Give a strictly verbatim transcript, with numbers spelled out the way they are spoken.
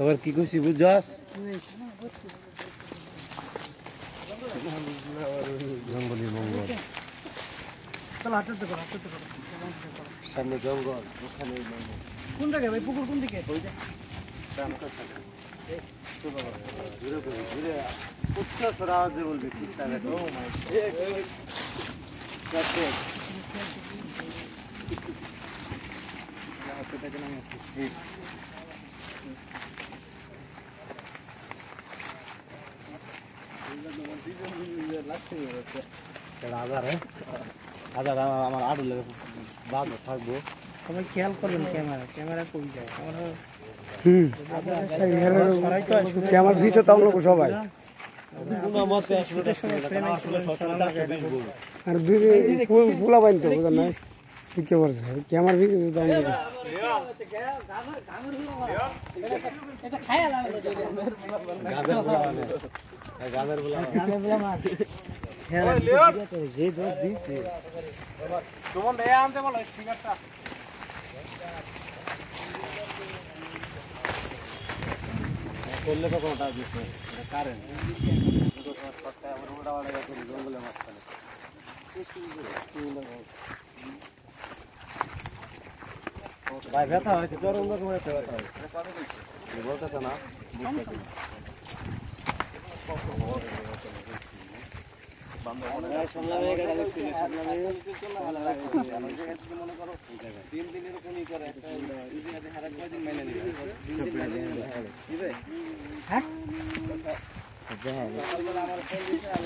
এবার কি কইছি বুঝছস জঙ্গলি মঙ্গল চল হাঁটতে করো হাঁটতে করো সামনে জঙ্গল ওখানে মঙ্গল কোন জায়গায় ভাই পুকুর কোন দিকে ওই যে সামনে থাকে এই তো বাবা ঘুরে ঘুরে ঘুরে উচ্চ সরা যে বলবি ঠিক থাকে ও মাই গড কাটে হাতে থেকে নামে ঠিক আমার আড়ু লেগে বাদ থাকবো সবাই খেয়াল করবেন ক্যামেরা ক্যামেরা কই যায় ক্যামেরা হুম ক্যামেরা ভিসে তাও লোক সবাই আর দুই ফুল ফুলা বানতে বুঝলেন না কি বলছে ক্যামেরা ভিসে তাও লোক এটা খায়া লাগে গাবের বলা মানে গাবের বলা গাবে বলা মার হ্যাঁ যে দোষ দিতে তোমার দেয়া আনতে বলো সিগারেটটা করলে তো কোনটা দিচ্ছে এটা কারেন্ট দুটো সস্তা আমার ওটা ওটা করে জঙ্গলে মাছ ফেলে ভাই ব্যথা হয়েছে তোর অন্য কোনো ব্যথা হয়েছে বলতেছে না তিন দিনের কোনই করে হ্যাঁ